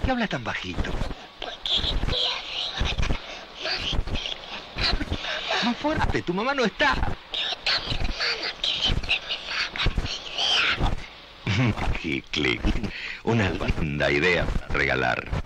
qué habla tan bajito? Porque estoy haciendo más inteligente. Más fuerte, tu mamá no está. Pero está mi hermana que siempre me saca ideas. Magiclick, una linda idea para regalar.